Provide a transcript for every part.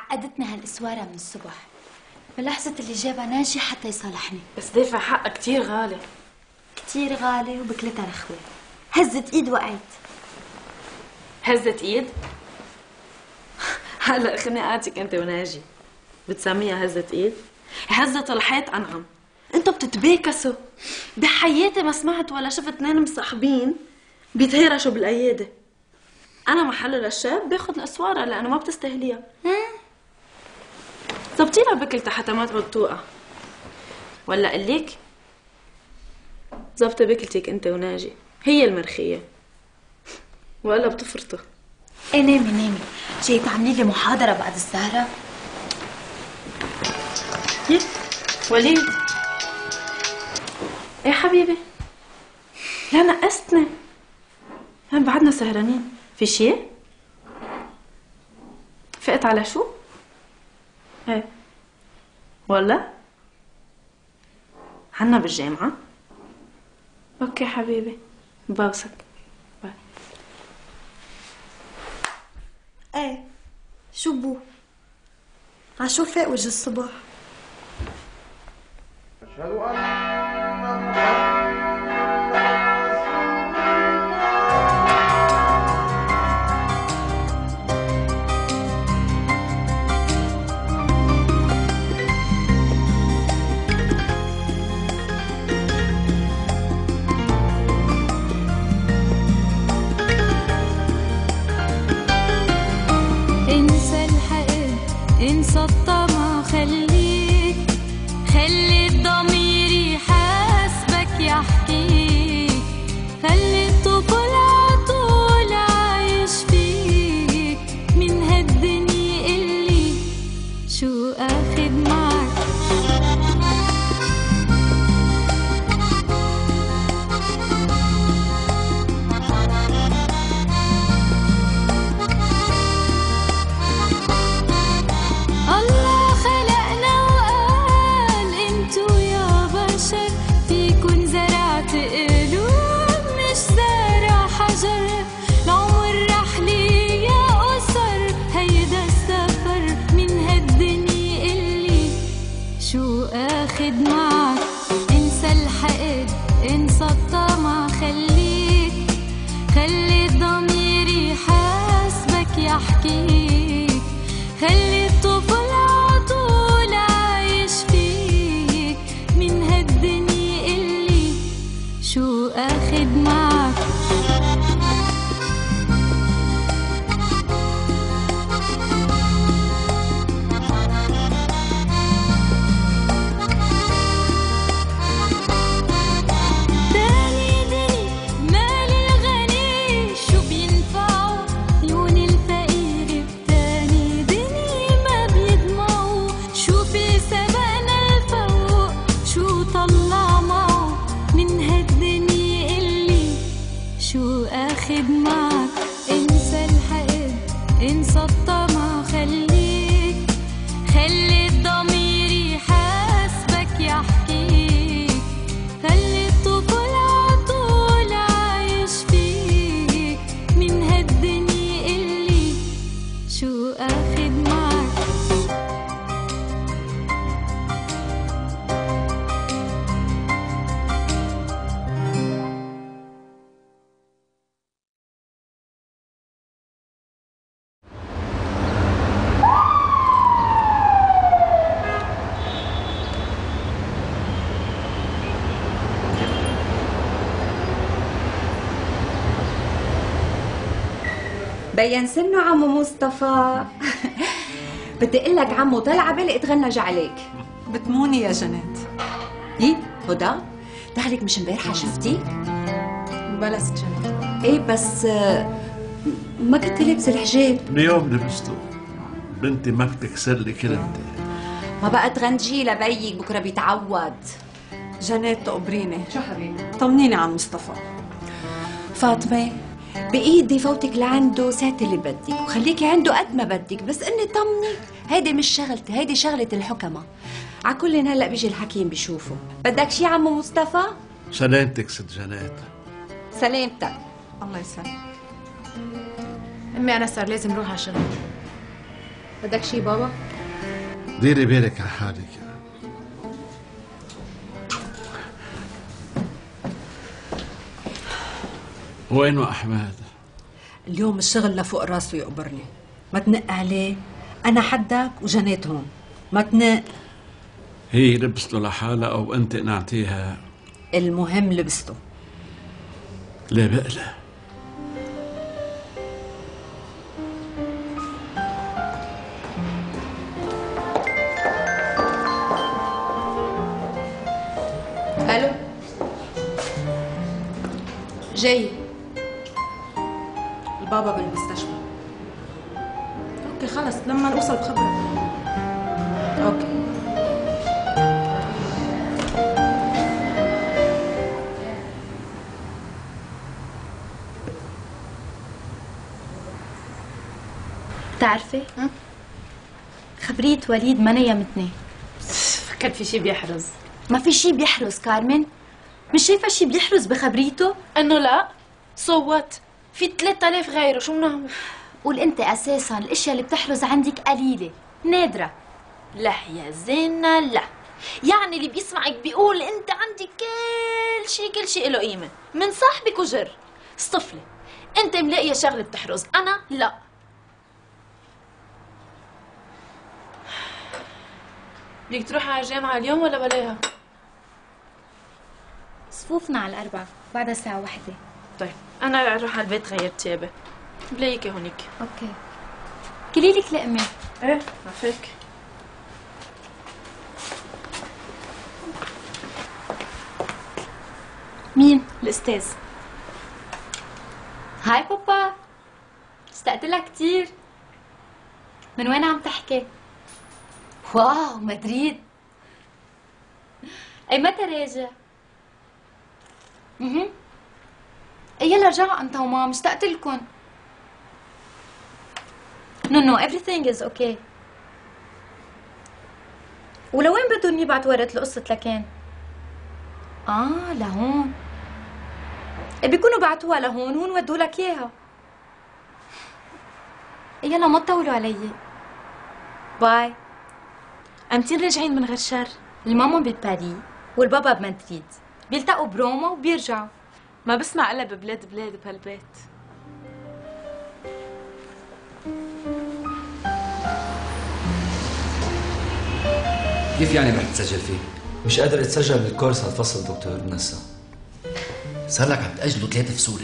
عقدتني هالاسواره من الصبح، بلحظه اللي جابها ناجي حتى يصالحني. بس دافع حقها كتير غالي. كتير غالي وبكلتها رخوه. هزت ايد وقعت. هزت ايد؟ هلا خناقاتك انت وناجي بتسميها هزت ايد؟ هزت الحيط انعم. انتوا بتتباكسوا. بحياتي ما سمعت ولا شفت اثنين مصاحبين بيتهرشوا بالايادي. انا محل للشاب باخذ الاسواره لانه ما بتستاهليها. ظبطي لها بكلتها حتى ما تعود توقع. ولا اقول لك ظبطي بكلتك انت وناجي، هي المرخيه ولا بتفرطوا. ايه نامي نامي، جاي تعملي لي محاضره بعد السهره؟ يي وليد. ايه حبيبي لا نقصتني. هن بعدنا سهرانين. في شيء؟ فقت على شو؟ ايه ولا؟ عنا بالجامعة؟ اوكي حبيبي بوسك. باي. ايه شو بو؟ عشو فاق وجه الصبح؟ أشهد أن انسى الطمع، خلي الضمير يحاسبك يحكيك، خلي الطفل عطول عايش فيك، من هالدنيا اللي شو اخد معك. اخد معك انسى الحقد، انسى الطمع، خلي الضمير يحاسبك يحكيك، خلي الطفل عطول عايش فيك، من هالدنيا اللي شو اخد معك. اخد معك انسى الحقد، انسى الطمع، خلي الضمير يحاسبك يحكيك، خلي الطفل عطول عايش فيك، من هالدنيا اللي شو اخد معك. بين سنه عمو مصطفى. بدي اقول لك عمو طلع بالي اتغنج عليك. بتموني يا جنات. ايه هدى دخلك مش امبارحه شفتي؟ بلا ست جنات. ايه بس ما كنت لابسه الحجاب. اليوم لبسته. بنتي ما بتكسر لي كلمتي. ما بقى تغنجي لبيك بكره بيتعود. جنات تقبريني. شو حبيبي؟ طمنيني عن مصطفى. فاطمه بايدي فوتك لعنده ساعة اللي بدك وخليكي عنده قد ما بدك، بس اني طمني هيدي مش شغلتي، هيدي شغلة الحكمة. عكلن هلا بيجي الحكيم بيشوفه. بدك شي عمو مصطفى؟ سلامتك ست جنات. سلامتك. الله يسلمك. امي انا صار لازم روح على الشغل. بدك شي بابا؟ ديري بالك على حالك. وينه أحمد؟ اليوم الشغل لفوق راسه يقبرني. ما تنق عليه، أنا حدك وجنيت هون. ما تنق. هي لبسته لحالها أو أنت قنعتيها؟ المهم لبسته. لا بقلة. الو، جاي. البابا بالمستشفى. اوكي خلص، لما نوصل بخبرك. اوكي. بتعرفي؟ خبرية وليد ما نيمتني. فكرت في شي بيحرز. ما في شي بيحرز كارمن. مش شايفة شي بيحرز بخبريته؟ انه لا. صوت في 3000 غيره، شو بدنا نعمل؟ قول انت اساسا الاشياء اللي بتحرز عندك قليلة نادرة. لا يا زينة لا. يعني اللي بيسمعك بيقول انت عندك كل شيء له قيمة، من صاحبك وجر. اصطفلي، انت ملاقية شغلة بتحرز، انا لا. بدك تروحي على الجامعة اليوم ولا بلاها؟ صفوفنا على 4 بعد الساعة 1. طيب انا رح اروح على البيت غير تيابي. بلاقيكي هونيك. اوكي. كليلك لقمة. ايه عفيك. مين؟ الاستاذ. هاي بابا، اشتقت لك كتير. من وين عم تحكي؟ واو، مدريد. اي متى راجع؟ يلا رجعوا انت وماما، اشتقت لكم. نو everything is okay. ولوين بدهم يبعتوا ورقة القصة لكان؟ لهون. بيكونوا بعتوها لهون وهون ودوا لك اياها. يلا ما تطولوا علي. باي. امتين راجعين من غير شر؟ الماما بباريس والبابا بمدريد، بيلتقوا بروما وبيرجعوا. ما بسمع الا ببلاد بهالبيت. كيف يعني رح تسجل فيه؟ مش قادر اتسجل بالكورس هالفصل دكتور نسا. صار لك عم تأجلوا 3 فصول.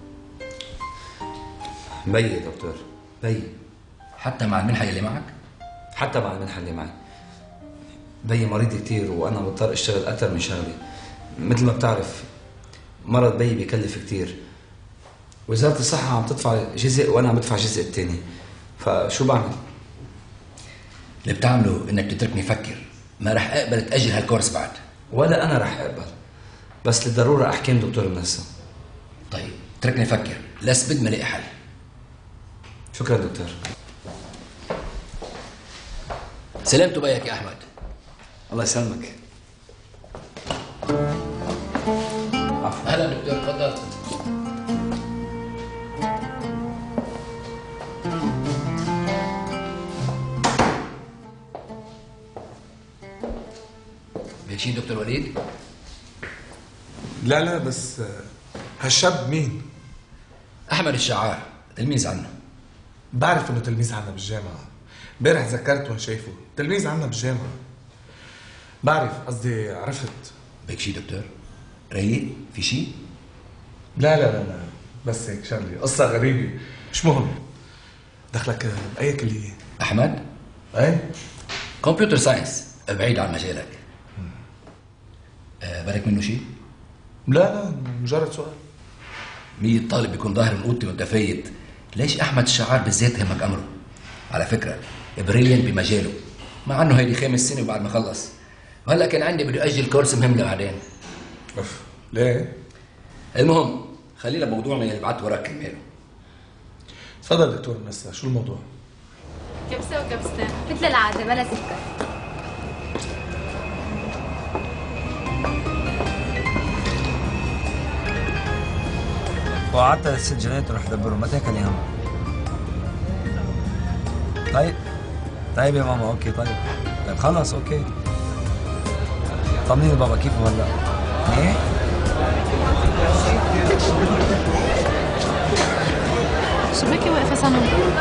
بيي يا دكتور، بيي. حتى مع المنحة اللي معك؟ حتى مع المنحة اللي معي. بيي مريض كتير وانا مضطر اشتغل اكثر من شغلي. مثل ما بتعرف مرض بيي بيكلف كتير. وزارة الصحة عم تدفع جزء وانا عم بدفع جزء الثاني. فشو بعمل؟ اللي بتعمله انك تتركني افكر. ما رح اقبل تأجل هالكورس بعد. ولا انا رح اقبل. بس للضرورة احكام دكتور منسى. طيب اتركني افكر، لسبد ما لاقي حل. شكرا دكتور. سلامته بيك يا احمد. الله يسلمك. عفوا. هلا دكتور، تفضل. بيك شي دكتور وليد؟ لا بس هالشاب مين؟ احمد الشعار، تلميذ عنا. بعرف انه تلميذ عنا بالجامعة. امبارح ذكرت وين شايفه، تلميذ عنا بالجامعة. بعرف، قصدي عرفت. بيك شي دكتور؟ رايق؟ في شي؟ لا بس هيك شغلة، قصة غريبة، مش مهم. دخلك بأي كلية؟ احمد؟ اي؟ كمبيوتر ساينس، بعيد عن مجالك. بالك منه شي؟ لا مجرد سؤال. 100 طالب بيكون ظاهر من اوضتي وانت فايت. ليش احمد الشعار بالذات همك امره؟ على فكره بريليانت بمجاله، مع انه هيدي 5 سنين وبعد ما خلص. وهلا كان عندي بدي اجل كورس مهم لبعدين. ليه؟ المهم خلينا بموضوعنا اللي بعت وراك كماله. تفضل دكتور منسى، شو الموضوع؟ كبسه وكبستين مثل العادة بلا سكر. وقعدت الست جنات ورح دبره، ما تاكل يا هم. طيب طيب يا ماما اوكي طيب خلص اوكي. طمنيني بابا كيفه هلا؟ ايه؟ شو بكي واقفة سنة؟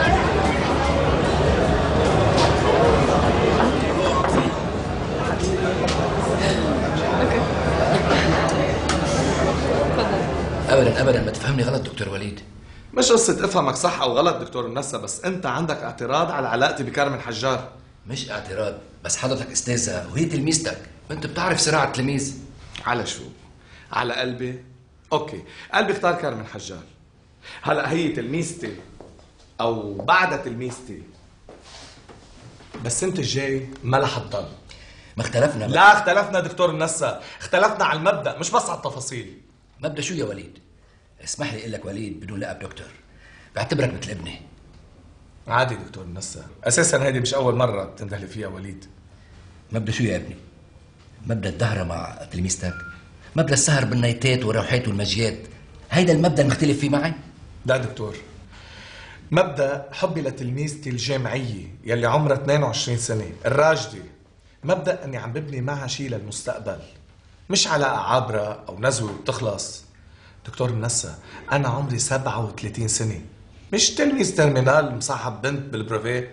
ابدا ابدا ما تفهمني غلط دكتور وليد. مش قصة افهمك صح او غلط دكتور منسى، بس انت عندك اعتراض على علاقتي بكارمن حجار. مش اعتراض، بس حضرتك استاذة وهي تلميذتك، انت بتعرف صراع التلميذ. على شو؟ على قلبي؟ اوكي، قلبي اختار كارمن حجار. هلا هي تلميذتي او بعدها تلميذتي، بس انت الجاي ما رح تضل. ما اختلفنا لا اختلفنا دكتور منسى، اختلفنا على المبدأ مش بس على التفاصيل. مبدأ شو يا وليد؟ اسمح لي اقول لك وليد بدون لقب دكتور، بعتبرك مثل ابني. عادي دكتور منسى، اساسا هيدي مش اول مرة بتندهلي فيها وليد. مبدأ شو يا ابني؟ مبدأ الدهرة مع تلميذتك؟ مبدأ السهر بالنايتات والروحات والمجيات؟ هيدا المبدأ المختلف فيه معي؟ لا دكتور، مبدأ حبي لتلميذتي الجامعية يلي عمرها 22 سنة الراجدة، مبدأ اني عم ببني معها شيء للمستقبل، مش علاقة عابرة او نزوة وبتخلص. دكتور منسى، انا عمري 37 سنة، مش تلميذ ترمينال مصاحب بنت بالبروفيه.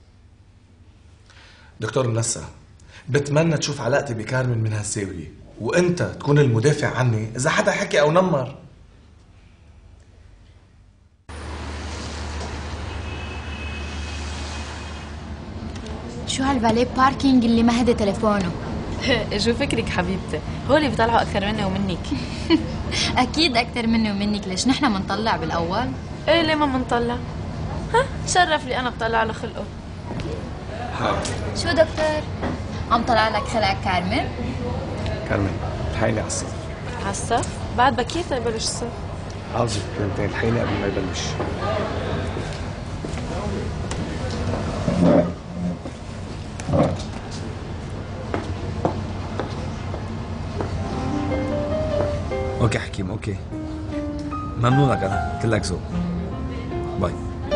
دكتور منسى، بتمنى تشوف علاقتي بكارمن من هالزاوية، وانت تكون المدافع عني اذا حدا حكي او نمر. شو هالفالي باركينج اللي ما هدي تليفونه؟ شو فكرك حبيبتي؟ هولي بيطلعوا أكثر مني ومنك. أكيد أكثر مني ومنك، ليش نحن منطلع بالأول؟ إيه ليه ما منطلع؟ ها؟ شرف لي أنا بطلع له خلقه. شو دكتور؟ عم طلع لك خلق كارمن؟ كارمن الحقيني على الصف. على الصف؟ بعد بكير يبلش الصف. عاوزك كلمتين الحقيني قبل ما يبلش. اوكي حكيم اوكي، ممنونك انا كلك ذوق. باي.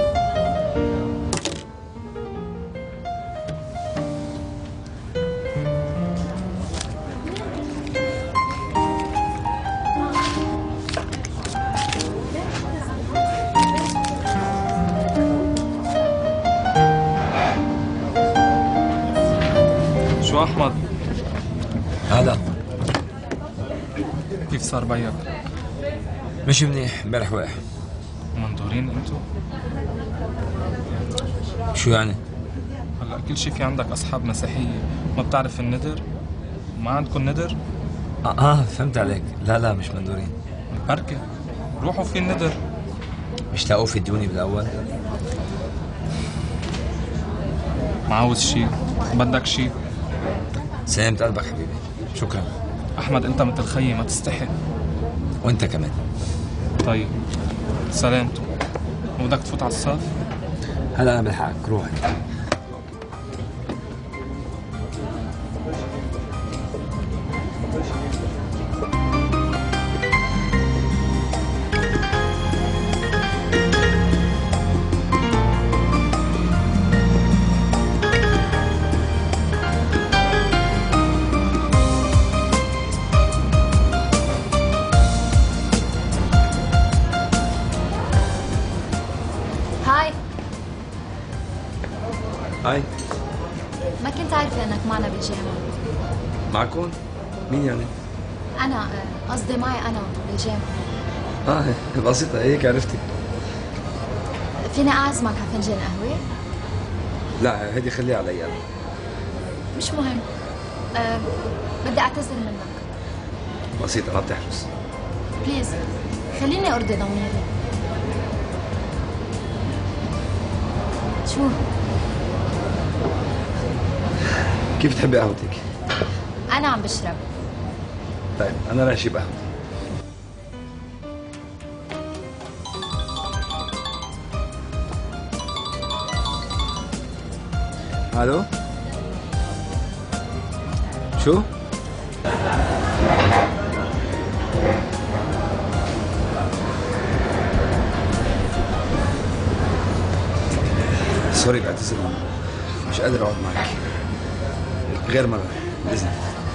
شو احمد؟ هلا كيف صار بيك؟ مش منيح، امبارح وقع. مندورين انتو؟ شو يعني؟ هلا كل شي في عندك اصحاب مسيحية، ما بتعرف الندر؟ ما عندكم ندر؟ فهمت عليك. لا مش مندورين. بركة روحوا في الندر. مش لاقوا في ديوني بالاول؟ ما عاوز شي، بدك شي؟ سلامت قلبك حبيبي، شكرا. احمد انت مثل خيي ما تستحي. وانت كمان. طيب سلامته. وبدك تفوت على الصف؟ هلا انا بلحقك، روحك. هاي. ما كنت عارفة انك معنا بالجامعة. معكم؟ مين يعني؟ انا قصدي معي انا بالجامعة. بسيطة هيك عرفتي. فيني اعزمك على فنجان قهوة؟ لا هيدي خليها علي انا. مش مهم. بدي اعتذر منك. بسيطة ما بتحرص. بليز خليني ارضي ضميري. شو؟ كيف تحبي قهوتك؟ أنا عم بشرب. طيب أنا رح أجيب قهوة. ألو؟ شو؟ سوري بعتذر. مش قادر اقعد معك. غير مرة بإذنك.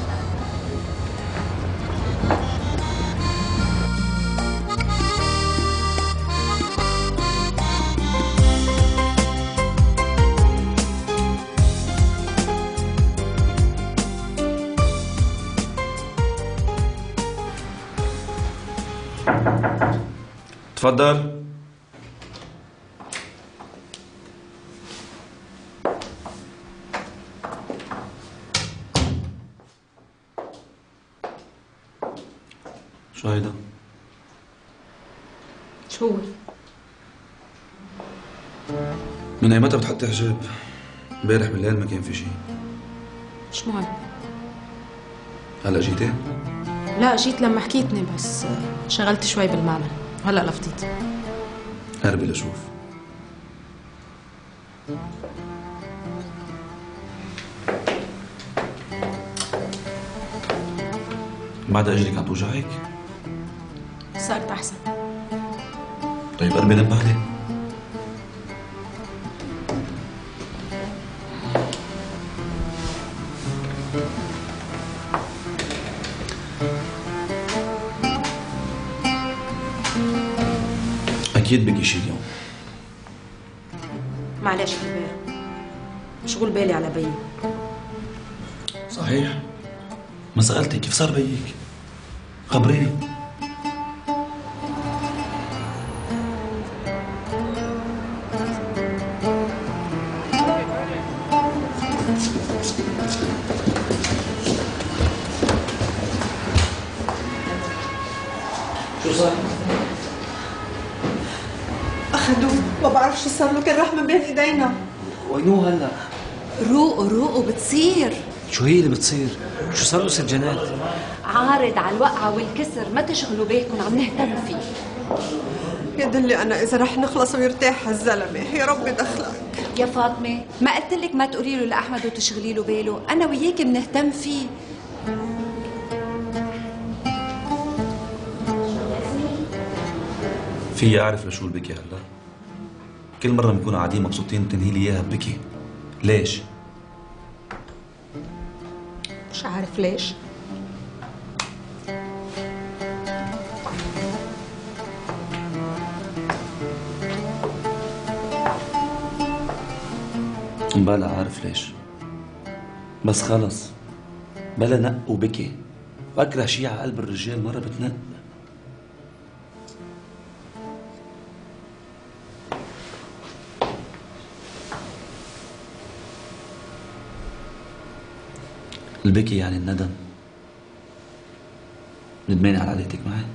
تفضل. شو هيدا؟ شو هو؟ من ايمتى بتحطي حجاب؟ امبارح بالليل ما كان في شيء. مش مهم. هلا جيتي؟ لا جيت لما حكيتني بس شغلت شوي بالمعمل، هلا لفظيت. هربي لشوف. بعد اجرك عم توجعك؟ صارت احسن. طيب قربي نام بعدين. اكيد بكي شي اليوم. معلش كبير، مشغول بالي على بيي. صحيح؟ ما سألتك كيف صار بيك؟ خبريني. شو صار؟ أخدوه، ما بعرف شو صار له، كان راح من بين إيدينا. وينو هلا؟ روقوا روقوا بتصير. شو هي اللي بتصير؟ شو صار له ست جنات؟ عارض على الوقعة والكسر، ما تشغلوا بالكم، عم نهتم فيه. يدلي أنا إذا رح نخلص ويرتاح هالزلمة، يا رب دخلك. يا فاطمة ما قلت لك ما تقولي له لأحمد وتشغلي له باله، أنا وياكي بنهتم فيه. في أعرف لشو البكي هلا؟ كل مرة بنكون قاعدين مبسوطين تنهي لي إياها ببكي. ليش؟ مش عارف ليش. بلا عارف ليش، بس خلص بلا نق وبكي. بكره شي على قلب الرجال مرة بتنق. البكي يعني الندم. ندمانة على قعدتك معي.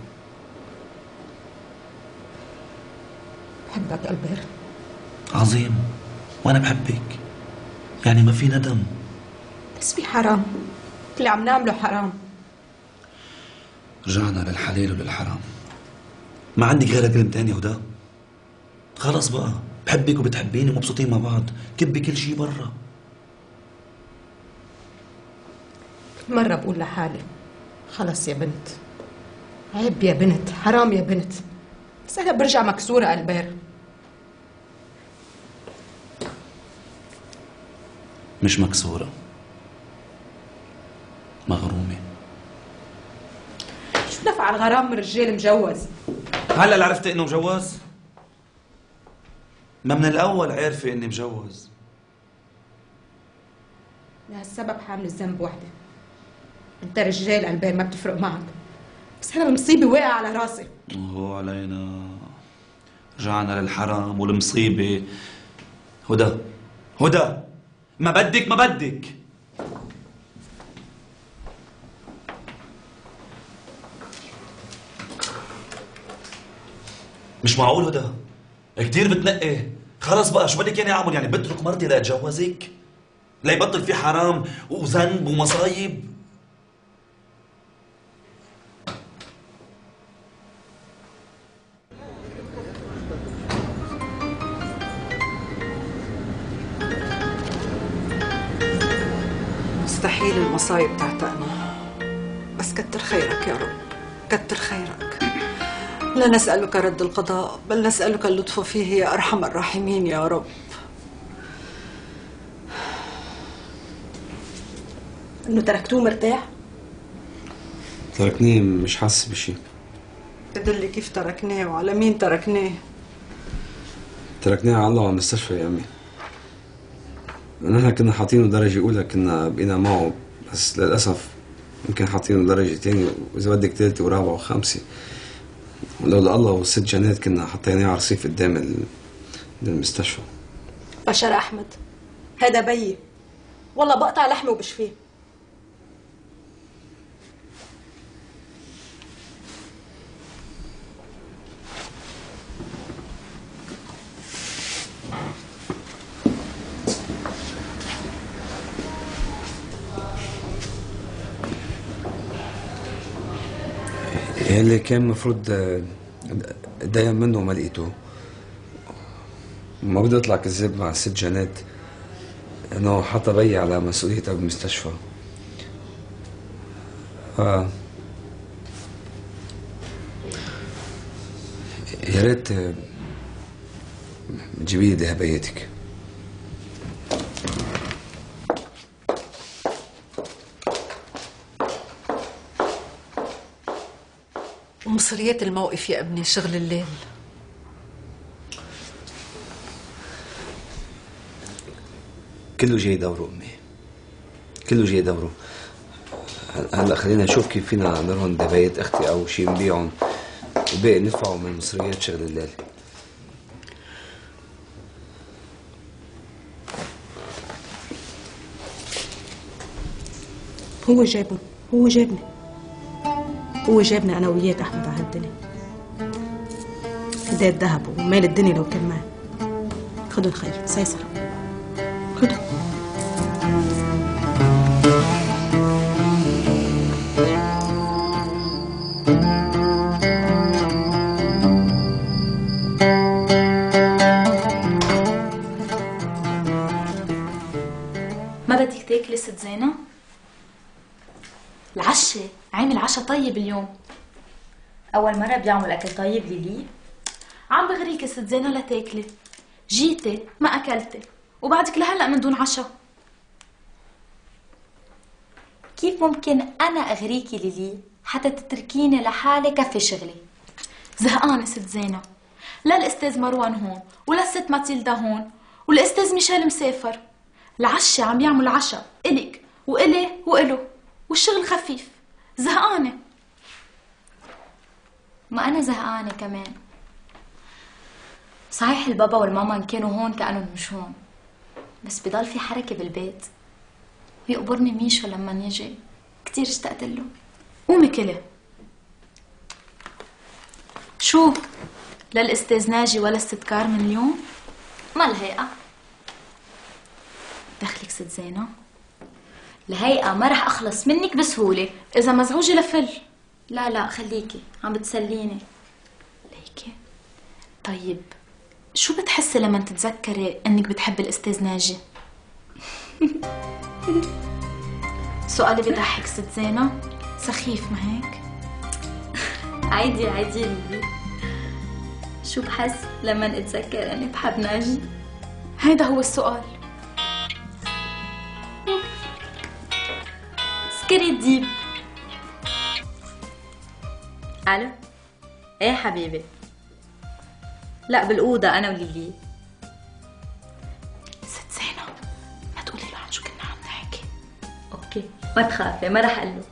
بحبك ألبير. عظيم، وأنا بحبك، يعني ما في ندم. بس في حرام، اللي عم نعمله حرام. رجعنا للحلال وللحرام. ما عندك غير كلمتين يا هدى؟ خلص بقى، بحبك وبتحبيني ومبسوطين مع بعض، كبي كل شي برا. مرة بقول لحالي خلص يا بنت، عيب يا بنت، حرام يا بنت، بس أنا برجع مكسورة ألبير. مش مكسورة، مغرومة. شو نفع الغرام من رجال مجوز؟ هلا اللي عرفت انه مجوز؟ ما من الأول عارفة اني مجوز. لهالسبب حامل الذنب وحدة. انت رجال ألبير ما بتفرق معك، بس أنا المصيبة واقعة على راسي. هو علينا رجعنا للحرام والمصيبة. هدى هدى، ما بدك ما بدك. مش معقول هدى، كتير بتنقي. خلص بقى، شو بدك يعني اعمل؟ يعني بترك مرتي لاتجوزك؟ ليبطل في حرام وذنب ومصايب؟ مستحيل المصايب تعتقنا، بس كتر خيرك يا رب، كتر خيرك. لا نسألك رد القضاء، بل نسألك اللطف فيه يا أرحم الراحمين يا رب. انه تركتوه مرتاح؟ تركنيه مش حاسس بشي. تدلي كيف تركناه وعلى مين تركناه؟ تركناه على الله وعلى المستشفى يا امي. نحن كنا حاطينه درجة أولى، كنا بقينا معه، بس للأسف يمكن حاطينه درجة تانية، وإذا بدك ثالثة ورابعة وخامسة. ولولا الله والست جنات كنا حطيناه على رصيف قدام المستشفى. بشر أحمد، هذا بيي، والله بقطع لحمه وبشفيه. اللي كان مفروض اتضايق منه وما لقيته. ما بدي اطلع كذاب مع الست جنات انه حط بيي على مسؤوليتها بالمستشفى. يا ريت تجيبي لي ذهبياتك. ومصريات الموقف يا ابني، شغل الليل. كله جاي دوره امي، كله جاي دوره. هلا خلينا نشوف كيف فينا نرهن ذهبيات اختي او شيء نبيعهم وباقي ندفعه من مصريات شغل الليل. هو جابني، هو جابني انا وياك احمد على هالدنيا. فداء الذهب ومال الدنيا لو كان معي. خدوا الخير سيسر، خدوا. ما بدك تاكلي ست زينة؟ العشاء، عامل عشاء طيب اليوم. أول مرة بيعمل أكل طيب ليلي؟ عم بغريكي ست زينة لتاكلي. جيتي ما أكلتي وبعدك لهلأ من دون عشاء. كيف ممكن أنا أغريكي ليلي حتى تتركيني لحالي كفي شغلي؟ زهقانة ست زينة، لا الأستاذ مروان هون ولا الست ماتيلدا هون والأستاذ ميشيل مسافر. العشاء عم يعمل عشاء إلك وإلي وإله والشغل خفيف. زهقانة. ما أنا زهقانة كمان. صحيح البابا والماما إن كانوا هون كأنهم مش هون، بس بضل في حركة بالبيت. ويقبرني ميشو لما يجي، كتير اشتقت له. قومي كلي. شو؟ لا الأستاذ ناجي ولا الست كارمن اليوم؟ ما الهيئة؟ دخلك ست زينة؟ الهيئة ما رح أخلص منك بسهولة. إذا مزعوجة لفل. لا خليكي، عم بتسليني. ليكي؟ طيب شو بتحسي لما تتذكري انك بتحبي الأستاذ ناجي؟ سؤالي بضحك ست زينة، سخيف ما هيك؟ عادي ليلي. شو بحس لما اتذكر اني بحب ناجي؟ هيدا هو السؤال. سكري الديب. الو. ايه حبيبي. لا بالأوضة أنا وليلي. ست زينة ما تقولي له عن شو كنا عم نحكي. أوكي ما تخافي، ما رح أقول له.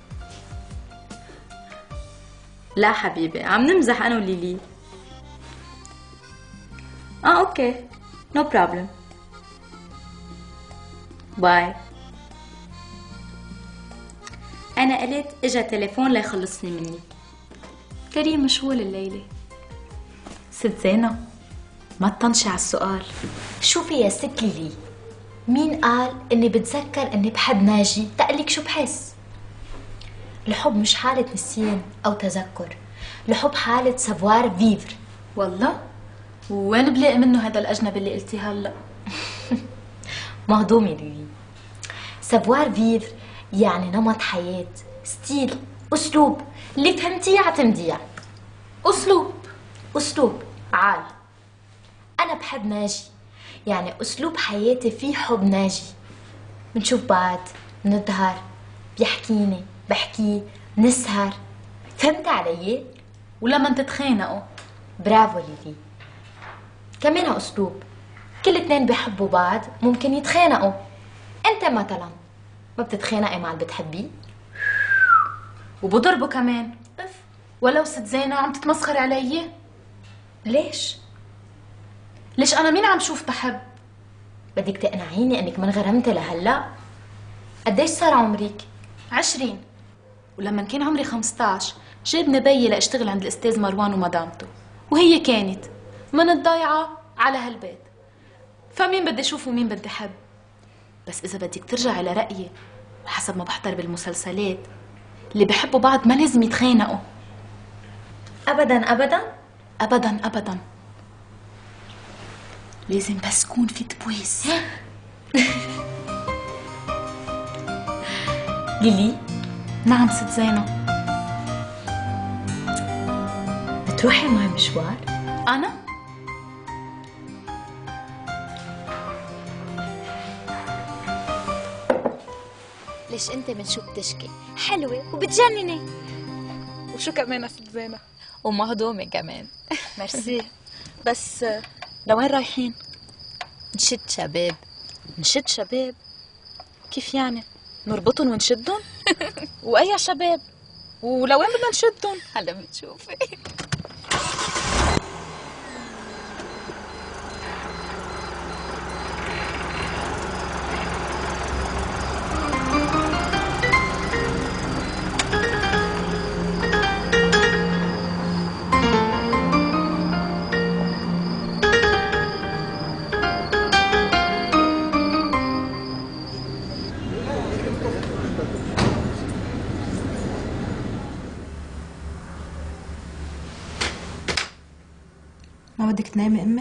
لا حبيبي عم نمزح أنا وليلي. أوكي نو بروبلم. باي. أنا قلت إجا تليفون ليخلصني مني. كريم مشغول الليلة. ست زينة ما تطنشي على السؤال. شوفي يا ست ليلي، مين قال اني بتذكر اني بحب ناجي؟ تقلك شو بحس؟ الحب مش حالة نسيان او تذكر، الحب حالة سافوار فيفر. والله؟ وين بلاقي منه هذا الأجنبي اللي قلتي هلا؟ مهضومة ليلي. سافوار فيفر يعني نمط حياة، ستيل، أسلوب. اللي فهمتيه اعتمديه. أسلوب عال. أنا بحب ناجي، يعني أسلوب حياتي فيه حب ناجي. بنشوف بعض، بنظهر، بيحكيني بحكيه نسهر. فهمت علي؟ ولما تتخانقوا؟ برافو ليلي، كمان اسلوب. كل اتنين بيحبوا بعض ممكن يتخانقوا. انت مثلا ما بتتخانقي مع اللي بتحبيه؟ وبضربوا كمان. اف، ولو ست زينة عم تتمسخري علي؟ ليش؟ ليش انا مين عم شوف بحب؟ بدك تقنعيني انك من غرمتي لهلا؟ قديش صار عمرك؟ 20. ولما كان عمري 15 جابني بيي لاشتغل عند الاستاذ مروان ومدامته، وهي كانت من الضيعة على هالبيت. فمين بدي اشوف ومين بدي احب؟ بس اذا بدك ترجعي لرأيي وحسب ما بحضر بالمسلسلات، اللي بحبوا بعض ما لازم يتخانقوا. ابدا ابدا ابدا ابدا، لازم بس يكون في تبويس. ليلي. نعم ست زينة. بتروحي معي مشوار؟ انا؟ ليش انت من شو بتشكي؟ حلوة وبتجنني. وشو كمان ست زينة؟ ومهضومة كمان. ميرسي. بس لوين رايحين؟ نشد شباب. نشد شباب؟ كيف يعني؟ نربطهم ونشدهم؟ وأي شباب؟ ولوين بدنا نشدهم؟ هلا بتشوفي. ما بدك تنامي امي؟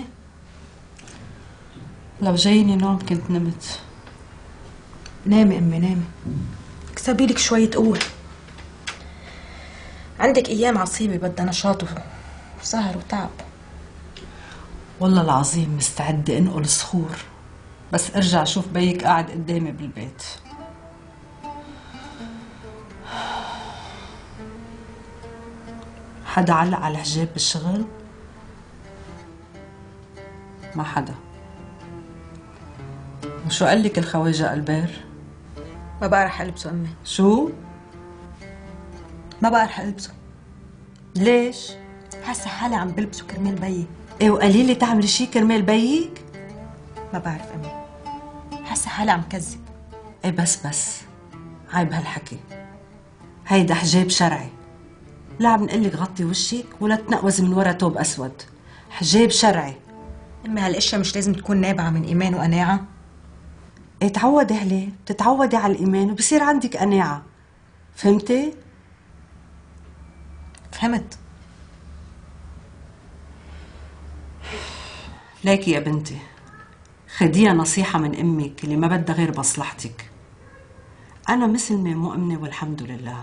لو جايني نوم كنت نمت. نامي امي نامي، اكسبي لك شوية قوة. عندك ايام عصيبة بدها نشاط وسهر وتعب. والله العظيم مستعدة انقل صخور بس ارجع اشوف بيك قاعد قدامي بالبيت. حدا علق على الحجاب بالشغل؟ ما حدا. وشو قال لك الخواجة ألبير؟ ما بقى رح ألبسه أمي. شو؟ ما بقى رح ألبسه. ليش؟ حاسة حالي عم بلبسه كرمال بيي. ايه وقليلة تعملي شي كرمال بيك؟ ما بعرف أمي، حاسة حالي عم كذب. ايه بس عيب هالحكي، هيدا حجاب شرعي. لا عم نقلك غطي وشك ولا تنقوزي من ورا توب أسود. حجاب شرعي. امي هالاشياء مش لازم تكون نابعه من ايمان وقناعه. ايه تعودي عليه، بتتعودي على الايمان وبصير عندك قناعه. فهمتي؟ فهمت. ليكي يا بنتي، خديها نصيحه من امك اللي ما بدها غير مصلحتك. انا مسلمه مؤمنه والحمد لله،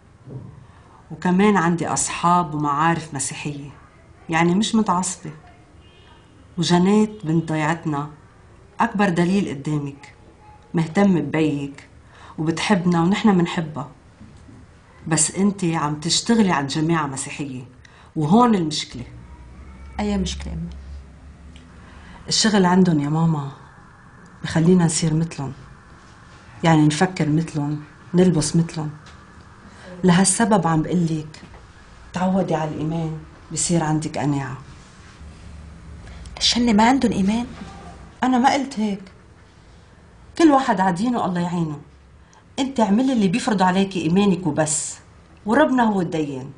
وكمان عندي اصحاب ومعارف مسيحيه، يعني مش متعصبه. وجنات بنت ضيعتنا أكبر دليل قدامك، مهتمة ببيك وبتحبنا ونحن منحبها. بس انتي عم تشتغلي عند جماعة مسيحية وهون المشكلة. أي مشكلة أمي؟ الشغل عندهم يا ماما بخلينا نصير مثلهم، يعني نفكر مثلهم، نلبس مثلهم. لهالسبب عم بقلك تعودي على الإيمان بصير عندك قناعة. هن ما عندهم إيمان؟ أنا ما قلت هيك، كل واحد على دينه الله يعينه. أنت اعملي اللي بيفرضوا عليكي إيمانك وبس، وربنا هو الديان.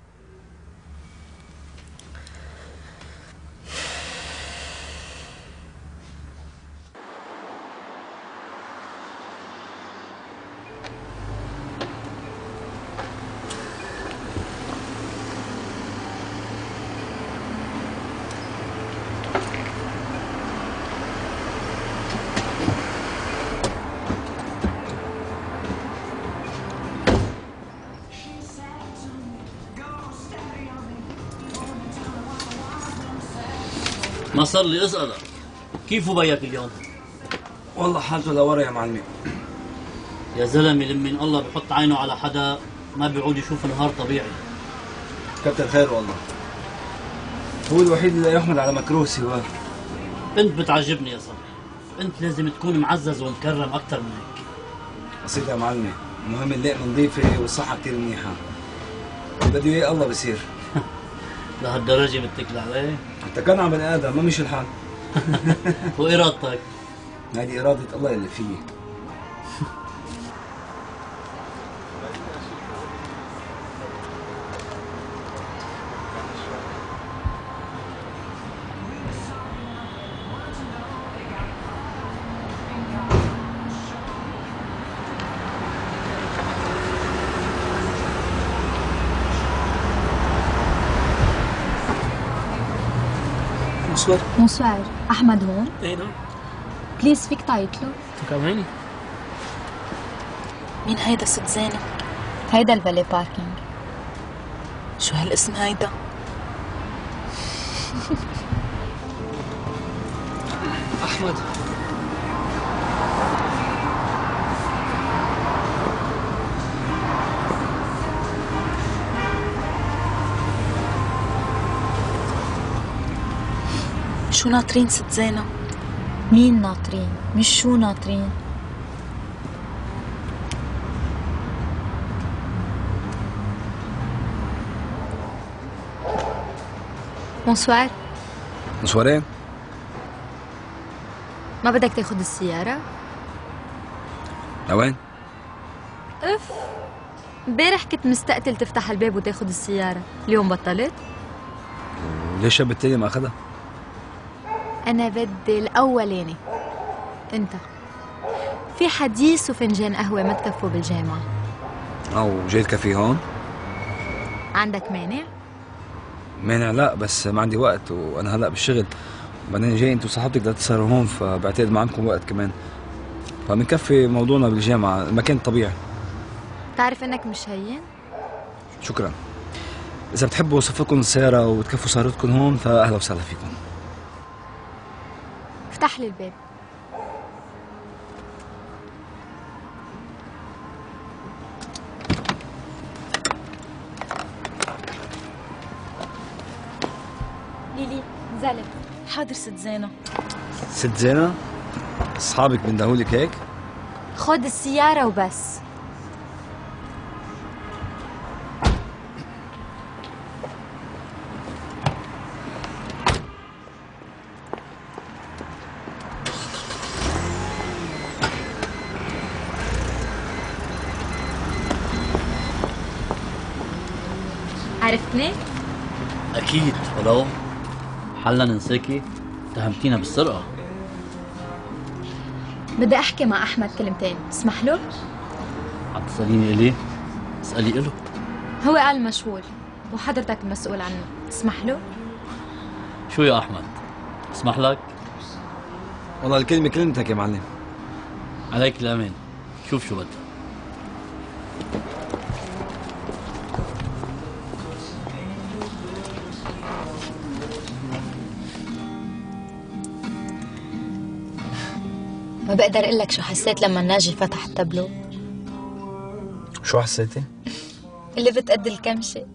ما صار لي اسألك كيف بيك اليوم؟ والله حالته لورا يا معلمي. يا زلمه لمن الله بحط عينه على حدا ما بيعود يشوف نهار طبيعي. كتر خير والله. هو الوحيد اللي يحمل على مكروه سواه. انت بتعجبني يا صاحبي. انت لازم تكون معزز ومكرم اكثر من هيك. بسيط يا معلمي، المهم اللقمه نظيفه والصحه كثير منيحه. اللي بده اياه الله بصير. لهالدرجه متكل عليه؟ انت كان عم بني ادم ما مشي الحال. وارادتك؟ هذه اراده الله اللي فيي. بونسوار. احمد هون؟ ايه نعم. بليز فيك تعيط له؟ تكرميني. مين هيدا ست زينة؟ هيدا الفالي باركينج. شو هالاسم هيدا؟ احمد. شو ناطرين ست زينة؟ مين ناطرين؟ مش شو ناطرين. بونسوار. بونسوارين. ما بدك تاخد السيارة؟ لوين؟ اف امبارح كنت مستقتل تفتح الباب وتاخد السيارة، اليوم بطلت؟ ليش الشاب التاني ما اخذها؟ أنا بدي الأولاني. أنت في حديث وفنجان قهوة ما تكفوا بالجامعة. أو جاي الكافيه هون؟ عندك مانع؟ مانع لا، بس ما عندي وقت وأنا هلأ بالشغل، وبعدين جاي أنتوا صاحبتك بدها تسهروا هون، فبعتقد ما عندكم وقت كمان، فبنكفي موضوعنا بالجامعة، المكان طبيعي. تعرف إنك مش هين؟ شكرا. إذا بتحبوا وصف لكم السيارة وتكفوا سهرتكم هون فأهلا وسهلا فيكم. افتح لي الباب. ليلي نزلت. حاضر ست زينة. ست زينة؟ أصحابك بندهولك هيك؟ خد السيارة وبس. عرفتني؟ اكيد، ولو حلا ننساكي اتهمتينا بالسرقه. بدي احكي مع احمد كلمتين، تسمح له؟ عم تساليني الي؟ اسالي له. هو قال مشغول وحضرتك المسؤول عنه، تسمح له؟ شو يا احمد؟ اسمح لك؟ والله الكلمة كلمتك يا معلم. عليك الامان، شوف شو بدك. ما بقدر اقول لك شو حسيت لما ناجي فتح التابلو. شو حسيتي؟ اللي بتأدي الكمشة.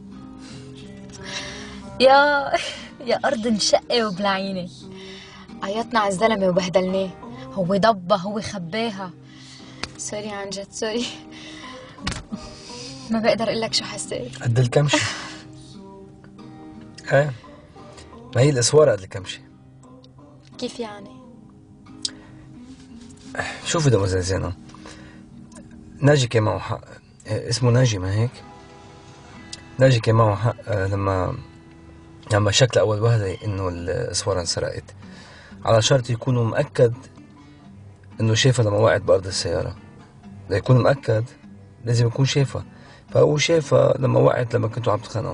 يا أرض انشقة وبلعينة. عيطنا على الزلمة وبهدلناه، هو ضبها هو خباها. سوري عن جد سوري. ما بقدر اقول لك شو حسيت. قد الكمشة. ايه، ما هي الاسوارة قد الكمشة. كيف يعني؟ شوفي دموزيل زينة، ناجي كان معه حق. اسمه ناجي ما هيك؟ ناجي كان معه حق لما شك لأول وهلة إنه الأسوارة انسرقت، على شرط يكونوا مأكد إنه شافها لما وقعت بأرض السيارة. ليكون مأكد لازم يكون شافها، فهو شافها لما وقعت لما كنتوا عم تتخانقوا.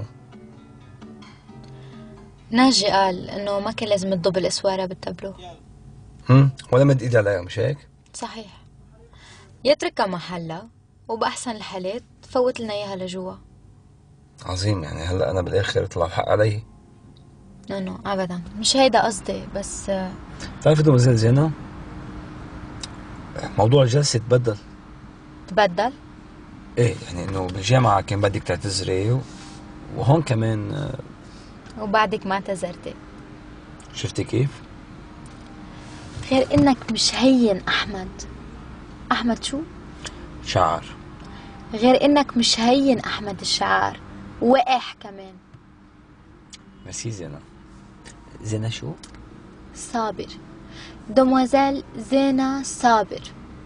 ناجي قال إنه ما كان لازم تضب الأسوارة بالتابلو. ولا مد إيدي عليها، مش هيك؟ صحيح. يتركها محلها وبأحسن الحالات فوت لنا إياها لجوا. عظيم. يعني هلا أنا بالآخر طلع الحق علي؟ نو أبدا، مش هيدا قصدي، بس بتعرفي دموزيل زينة، موضوع الجلسة تبدل. تبدل؟ ايه يعني انه بالجامعة كان بدك تعتذري وهون كمان وبعدك ما اعتذرتي. شفتي كيف؟ غير انك مش هين احمد. احمد شو؟ شعر. غير انك مش هين احمد الشعار، وقح كمان. ميرسي زينة. زينة شو؟ صابر. دموزيل زينة صابر.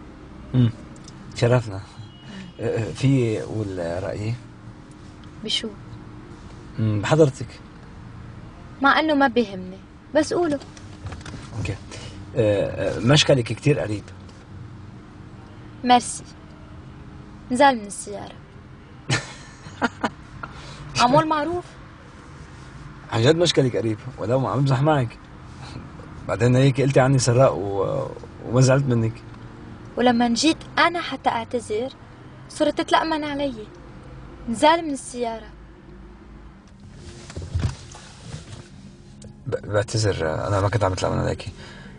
شرفنا. في اقول رأيي؟ بشو؟ بحضرتك. مع انه ما بيهمني، بس قوله. اوكي. مشكلك كتير قريب. ميرسي. نزل من السيارة. عمول معروف. عن جد مشكلك قريب، ولو ما عم بمزح معك. بعدين هيك قلتي عني سراق وما زعلت منك. ولما جيت انا حتى اعتذر صرت تتلأمن علي. نزل من السيارة. بعتذر، انا ما كنت عم بتلأمن عليكي.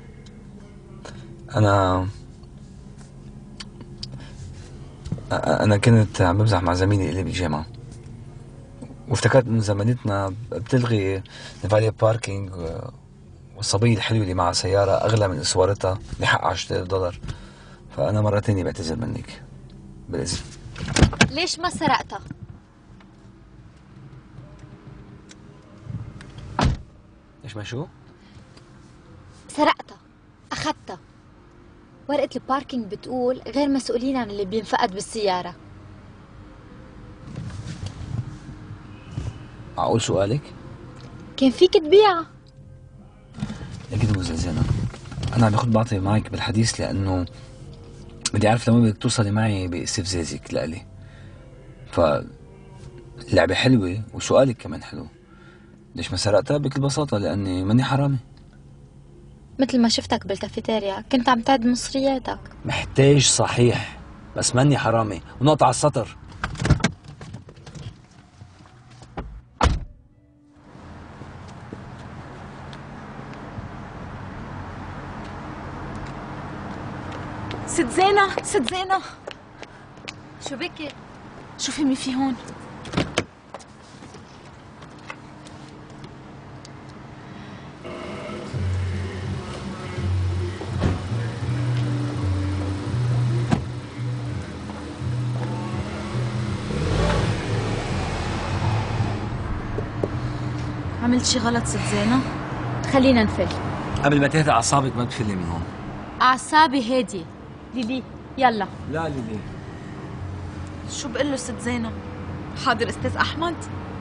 انا كنت عم بمزح مع زميلي اللي بالجامعة، وافتكرت انه زمانتنا بتلغي الفالي باركينج، والصبية الحلوة اللي معها سيارة اغلى من اسوارتها اللي حقها 10,000 دولار. فانا مرة تانية بعتذر منك بالاذن. ليش ما سرقتها؟ ليش ما شو؟ سرقتها، اخذتها. ورقة الباركينج بتقول غير مسؤولين عن اللي بينفقد بالسيارة. معقول سؤالك؟ كان فيك تبيعها. اكيد مو زينة، انا عم باخد بعطي معك بالحديث لانه بدي اعرف لما بدك توصلي معي باستفزازك لإلي. فاللعبة حلوة وسؤالك كمان حلو. ليش ما سرقتها؟ بكل بساطة لاني ماني حرامي. مثل ما شفتك بالكافيتيريا كنت عم تعد مصرياتك. محتاج صحيح، بس ماني حرامي. ونقطع السطر. ست زينة، ست زينة، شو بكي؟ شوفي مين في هون. عملت شي غلط ست زينة؟ خلينا نفل. قبل ما تهدى اعصابك ما تفلي من هون. اعصابي هادية. ليلي يلا. لا ليلي. شو بقول له ست زينة؟ حاضر استاذ احمد.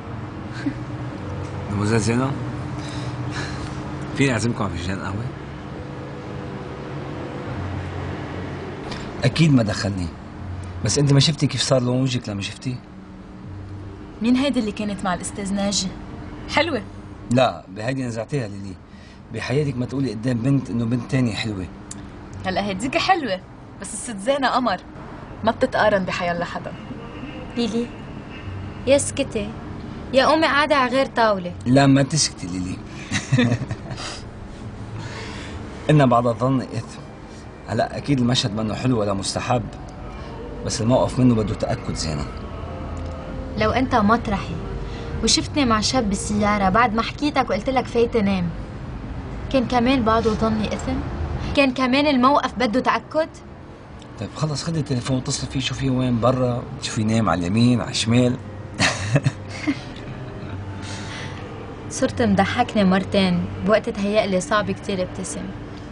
دموزيل زينة، فيني اعزمكم على فنجان قهوة؟ اكيد ما دخلني، بس انت ما شفتي كيف صار لون وجهك لما شفتيه؟ مين هيدي اللي كانت مع الاستاذ ناجي؟ حلوة. لا بهيدي نزعتيها ليلي. بحياتك ما تقولي قدام بنت انه بنت تانية حلوة. هلا هيديك حلوة، بس الست زينة قمر، ما بتتقارن بحيالله حدا. ليلي يا اسكتي، يا امي قاعدة على غير طاولة. لا ما تسكتي ليلي. إن بعد الظن إثم. هلا أكيد المشهد منه حلو ولا مستحب، بس الموقف منه بده تأكد زينة. لو أنت مطرحي وشفتني مع شاب بالسيارة بعد ما حكيتك وقلت لك فايتة نام، كان كمان بعده ظني إثم؟ كان كمان الموقف بده تأكد؟ طيب خلص خدي التليفون واتصلي فيه، شوفيه وين برا، شوفيه نام على اليمين على الشمال. صرت مضحكني مرتين بوقت تهيألي صعب كتير ابتسم.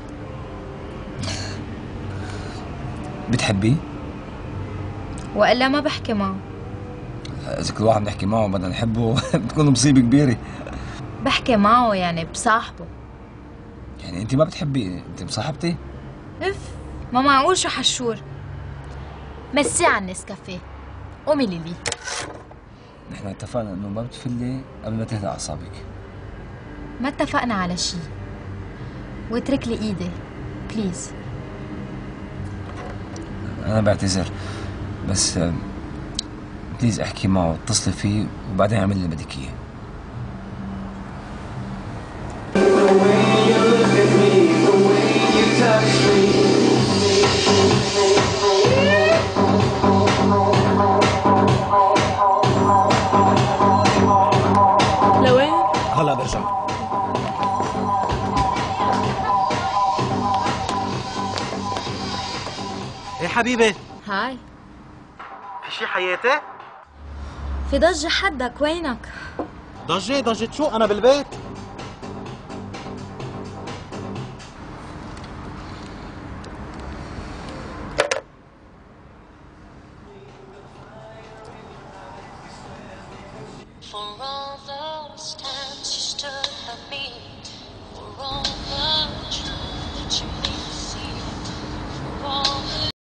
بتحبيه؟ وإلا ما بحكي معه. إذا كل واحد بنحكي معه بدنا نحبه بتكون مصيبة كبيرة. بحكي معه يعني بصاحبه. يعني أنت ما بتحبيه، أنت مصاحبتي؟ اف ما معقول شو حشور. مسي على النسكافيه. قومي ليلي. نحن اتفقنا إنه ما بتفلي قبل ما تهدى أعصابك. ما اتفقنا على شي. واترك لي إيدي بليز. أنا بعتذر، بس بليز احكي معه، اتصلي فيه وبعدين اعمل اللي بدك إياه. حبيبي. هاي. في شي حياتي؟ في ضجة حدك، وينك؟ ضجة شو؟ أنا بالبيت. For all